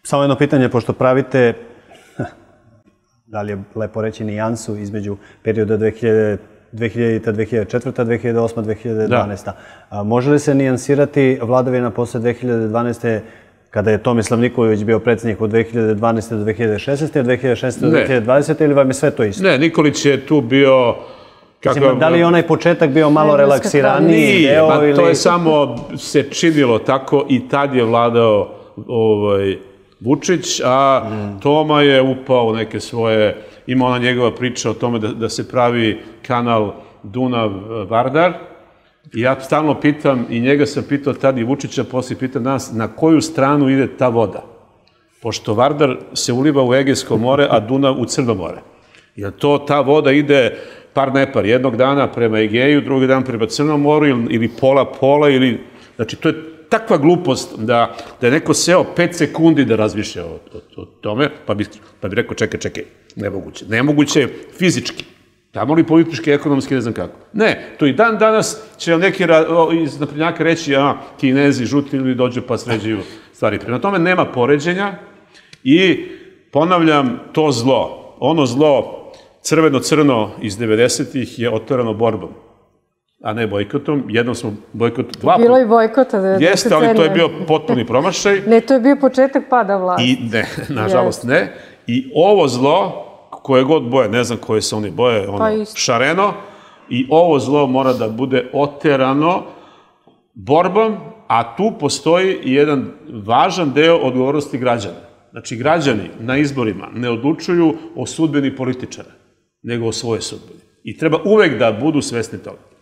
Samo jedno pitanje, pošto pravite, da li je lepo reći, nijansu između perioda 2000. 2004. 2008. 2012. Može li se nijansirati vladavina posle 2012. kada je Tomislav Nikolić bio predsjednik od 2012. do 2016. od 2016. do 2020. ili vam je sve to isto? Ne, Nikolić je tu bio... Da li je onaj početak bio malo relaksiraniji deo? Nije, to je samo se činilo tako i tad je vladao Vučić, a Toma je upao u neke svoje, ima ona njegova priča o tome da se pravi kanal Dunav-Vardar i ja stalno pitam, i njega sam pitao tad i Vučića, poslije pitam nas, na koju stranu ide ta voda? Pošto Vardar se uliva u Egejsko more, a Dunav u Crno more. Jer ta voda ide par nepar, jednog dana prema Egeju, drugi dan prema Crnom moru ili pola, ili... Znači, to je takva glupost da je neko seo 5 sekundi da razmišlja o tome, pa bi rekao, čekaj, nemoguće. Nemoguće je fizički. Tamo li politički, ekonomski, ne znam kako. Ne, to i dan danas će neki iz naprednjaka reći, Kinezi, žuti ili dođu pa sređuju stvari. Prema tome nema poređenja i ponavljam to zlo. Ono zlo crveno-crno iz 90-ih je otvoreno borbom, a ne bojkotom. Jednom smo bojkot... Bilo je bojkota. Jeste, ali to je bio potpuni promašaj. Ne, to je bio početak pada vlasti. Ne, nažalost ne. I ovo zlo, koje god boje, ne znam koje su oni boje, šareno, i ovo zlo mora da bude oterano borbom, a tu postoji jedan važan deo odgovornosti građana. Znači, građani na izborima ne odlučuju o sudbini političara, nego o svojoj sudbini. I treba uvek da budu svesni toga.